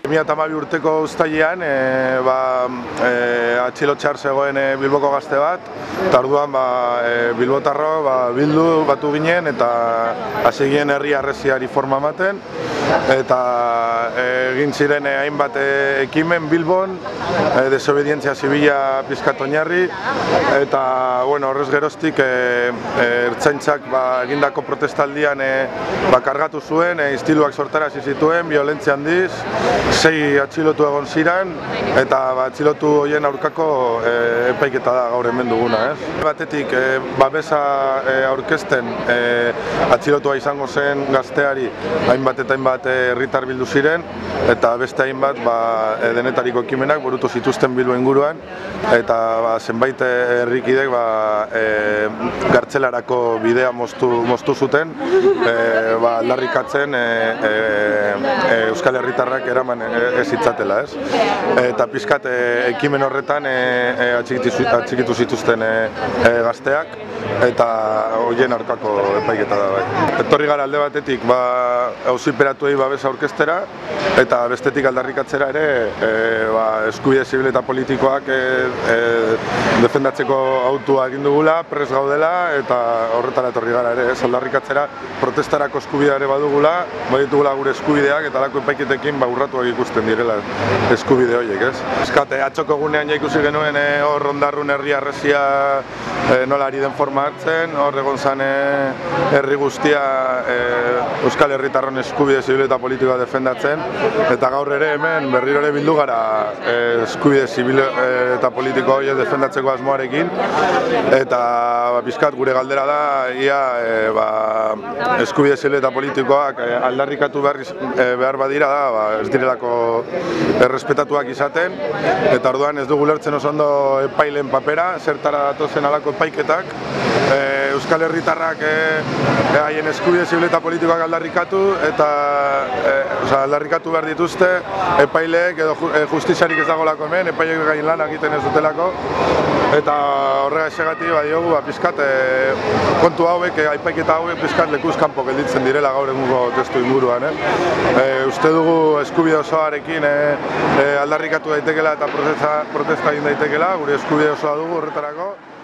2012 urteko uztailean atxilotxear zegoen Bilboko gazte bat, eta orduan bilbotarro bildu batu ginen eta hasi ginen herri harresiari forma ematen, eta egin ziren hainbat ekimen Bilbon, desobedientzia zibila pizkat oinarri, eta horrez geroztik ertzaintzak egindako protestaldian kargatu zuen, istiluak sortarazi zituen, violentzia handiz, 6 atxilotu egon ziren, eta atxilotu horien aurkako epaiketa da gaur hemen duguna. Batetik, babesa aurkezten atxilotua izango zen gazteari hainbat eta hainbat herritar bildu ziren, eta beste hainbat denetariko ekimenak burutu zituzten Bilbo inguruan, eta zenbait herrikidek gartzelarako bidea moztu zuten, aldarrikatzen Euskal Herritarrak eraman ez hitzatela, eta pizkat ekimen horretan atxikitu zituzten gazteak, eta horien aurkako epaiketa da. Etorri gara alde batetik auziperatuei babesa aurkeztera, eta bestetik aldarrikatzera ere eskubide zibil eta politikoak defendatzeko autua egin dugula, prest gaudela, eta horretara etorri gara ere, aldarrikatzera protestarako eskubidea ere badugula, baditugula gure eskubideak, eta alako epaiketekin urratuak ikusten direla eskubide horiek, atxoko egunean ikusi genuen hor Ondarrun herri harresia nola ari den forma hartzen, hor egon zen herri guztia Euskal Herritarron eskubide zibil eta politikoa defendatzen, eta gaur ere hemen berriro ere bildu gara eskubide zibil eta politikoa horiek defendatzeko asmoarekin, eta pizkat gure galdera da ia eskubide zibil eta politikoak aldarrikatu behar badira da, ez direlako errespetatuak izaten, eta orduan ez dugu lertzen oso ondo epailen papera, zertara datozen alako epaiketak, Euskal Herritarrak haien eskubide zibil eta politikoak aldarrikatu, eta aldarrikatu behar dituzte epaileek edo justiziarik ez dagolako hemen, epaileek gain lan egiten ez dutelako, eta horrega esegati badiogu pizkat kontu hauek, epaiketa hauek pizkat lekuz kanpo gelditzen direla gaur egungo testu inguruan. Uste dugu eskubide osoarekin aldarrikatu daitekela eta protesta egin daitekela, gure eskubide osoa dugu horretarako.